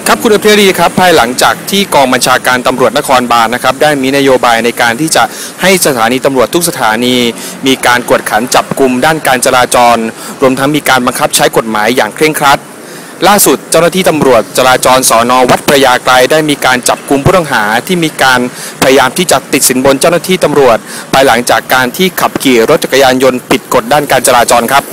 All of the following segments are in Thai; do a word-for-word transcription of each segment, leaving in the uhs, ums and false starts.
ครับคุณอภิรีครับภายหลังจากที่กองบัญชาการตำรวจนครบาลนะครับได้มีนโยบายในการที่จะให้สถานีตำรวจทุกสถานีมีการกวดขันจับกุมด้านการจราจรรวมทั้งมีการบังคับใช้กฎหมายอย่างเคร่งครัดล่าสุดเจ้าหน้าที่ตำรวจจราจรสน.วัดพระยาไกรได้มีการจับกุมผู้ต้องหาที่มีการพยายามที่จะติดสินบนเจ้าหน้าที่ตำรวจภายหลังจากการที่ขับขี่รถจักรยานยนต์ผิดกฎด้านการจราจรครับ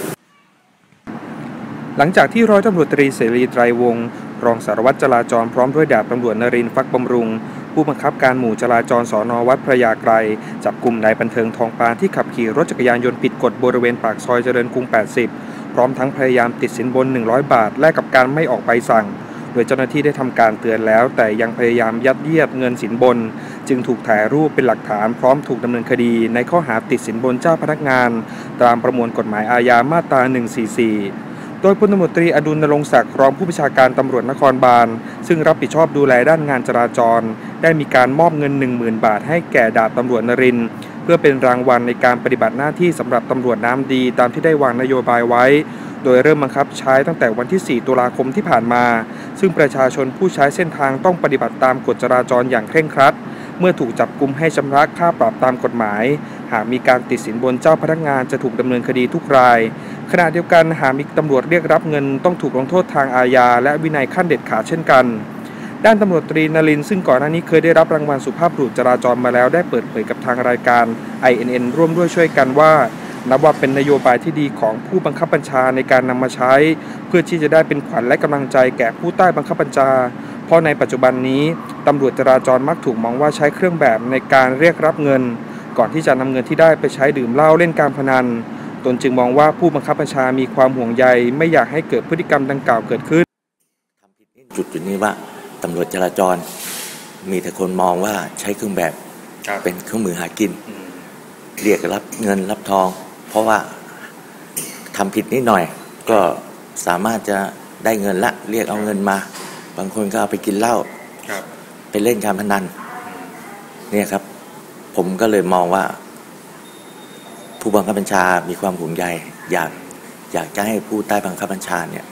หลังจากที่ร้อยตำรวจตรีเสรีไตรวงศ์รองสารวัตรจราจรพร้อมด้วยดาบตำรวจนรินทร์ฟักบำรุงผู้บังคับการหมู่จราจรสน.วัดพระยาไกรจับกลุ่มนายบันเทิงทองปานที่ขับขี่รถจักรยานยนต์ผิดกฎบริเวณปากซอยเจริญกรุงแปดสิบพร้อมทั้งพยายามติดสินบนหนึ่งร้อยบาทแลกกับการไม่ออกใบสั่งโดยเจ้าหน้าที่ได้ทำการเตือนแล้วแต่ยังพยายามยัดเยียดเงินสินบนจึงถูกถ่ายรูปเป็นหลักฐานพร้อมถูกดำเนินคดีในข้อหาติดสินบนเจ้าพนักงานตามประมวลกฎหมายอาญามาตราหนึ่งร้อยสี่สิบสี่โดยพลตำรวจตรีอดุล ณรงค์ศักดิ์รองผู้บัญชาการตำรวจนครบาลซึ่งรับผิดชอบดูแลด้านงานจราจรได้มีการมอบเงิน หนึ่งหมื่น บาทให้แก่ดาบตำรวจนรินทร์เพื่อเป็นรางวัลในการปฏิบัติหน้าที่สำหรับตำรวจน้ำดีตามที่ได้วางนโยบายไว้โดยเริ่มบังคับใช้ตั้งแต่วันที่สี่ตุลาคมที่ผ่านมาซึ่งประชาชนผู้ใช้เส้นทางต้องปฏิบัติตามกฎจราจรอย่างเคร่งครัดเมื่อถูกจับกุมให้ชำระค่าปรับตามกฎหมายหากมีการติดสินบนเจ้าพนักงานจะถูกดำเนินคดีทุกรายขณะเดียวกันหากมีตำรวจเรียกรับเงินต้องถูกลงโทษทางอาญาและวินัยขั้นเด็ดขาดเช่นกันด้านตำรวจตรีนรินทร์ซึ่งก่อนหน้านี้เคยได้รับรางวัลสุภาพบุรุษจราจรมาแล้วได้เปิดเผยกับทางรายการ ไอ เอ็น เอ็น ร่วมด้วยช่วยกันว่านับว่าเป็นนโยบายที่ดีของผู้บังคับบัญชาในการนำมาใช้เพื่อที่จะได้เป็นขวัญและกำลังใจแก่ผู้ใต้บังคับบัญชาเพราะในปัจจุบันนี้ตำรวจจราจรมักถูกมองว่าใช้เครื่องแบบในการเรียกรับเงินก่อนที่จะนำเงินที่ได้ไปใช้ดื่มเหล้าเล่นการพนันตนจึงมองว่าผู้บังคับบัญชามีความห่วงใยไม่อยากให้เกิดพฤติกรรมดังกล่าวเกิดขึ้นทำผิดจุดจุดนี้ว่าตำรวจจราจรมีแต่คนมองว่าใช้เครื่องแบบเป็นเครื่องมือหากินเรียกรับเงินรับทองเพราะว่าทำผิดนิดหน่อยก็สามารถจะได้เงินละเรียกเอาเงินมาบางคนก็เอาไปกินเหล้าไปเล่นการพนันเนี่ยครับผมก็เลยมองว่าผู้บังคับบัญชามีความห่วงใยอยากอยากจะให้ผู้ใต้บังคับบัญชาเนี่ย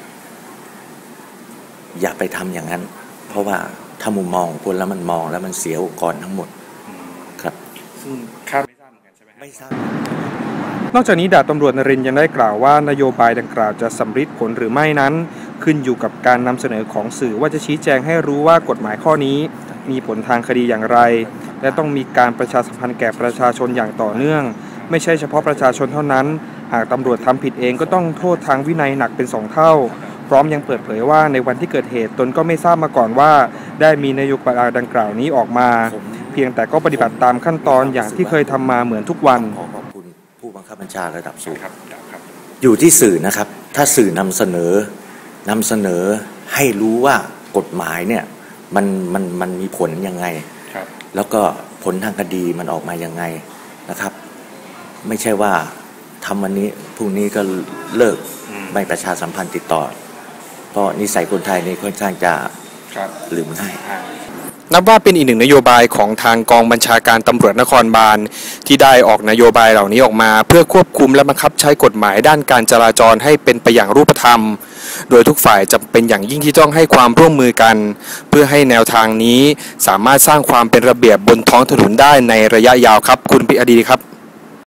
อย่าไปทำอย่างนั้นเพราะว่าถ้ามุมมองคนแล้วมันมองแล้วมันเสียองค์กรทั้งหมดครับซึ่งคาดไม่ทราบเหมือนกันใช่ไหมไม่ทราบนอกจากนี้ดาบตำรวจนรินทร์ยังได้กล่าวว่านโยบายดังกล่าวจะสำฤทธิ์ผลหรือไม่นั้นขึ้นอยู่กับการนำเสนอของสื่อว่าจะชี้แจงให้รู้ว่ากฎหมายข้อนี้มีผลทางคดีอย่างไรและต้องมีการประชาสัมพันธ์แก่ประชาชนอย่างต่อเนื่องไม่ใช่เฉพาะประชาชนเท่านั้นหากตำรวจทำผิดเองก็ต้องโทษทางวินัยหนักเป็นสองเท่าพร้อมยังเปิดเผยว่าในวันที่เกิดเหตุตนก็ไม่ทราบมาก่อนว่าได้มีนโยบายดังกล่าวนี้ออกมาเพียงแต่ก็ปฏิบัติตามขั้นตอนอย่างที่เคยทำมาเหมือนทุกวันขอขอบคุณผู้บังคับบัญชาระดับสูงอยู่ที่สื่อนะครับถ้าสื่อนำเสนอนำเสนอให้รู้ว่ากฎหมายเนี่ยมันมันมันมีผลยังไงแล้วก็ผลทางคดีมันออกมายังไงนะครับไม่ใช่ว่าทำวันนี้พรุ่งนี้ก็เลิกไม่ประชาสัมพันธ์ติดต่อเพราะนิสัยคนไทยนี่ค่อนข้างจะลืมง่ายนับว่าเป็นอีกหนึ่งนโยบายของทางกองบัญชาการตำรวจนครบาลที่ได้ออกนโยบายเหล่านี้ออกมาเพื่อควบคุมและบังคับใช้กฎหมายด้านการจราจรให้เป็นไปอย่างรูปธรรมโดยทุกฝ่ายจำเป็นอย่างยิ่งที่ต้องให้ความร่วมมือกันเพื่อให้แนวทางนี้สามารถสร้างความเป็นระเบียบบนท้องถนนได้ในระยะยาวครับคุณปิยดีครับ